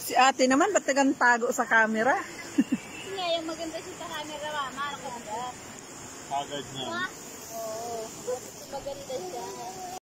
Si ate naman, ba't tagang tago sa camera? Nga, yung maganda siya sa camera, mama. Maganda. Agad niya. Oo. Maganda siya.